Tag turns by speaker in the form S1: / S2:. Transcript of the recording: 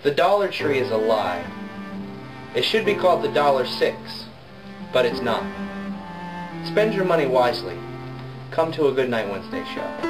S1: The Dollar Tree is a lie. It should be called the $1.06, but it's not. Spend your money wisely. Come to a Goodnight Wednesday show.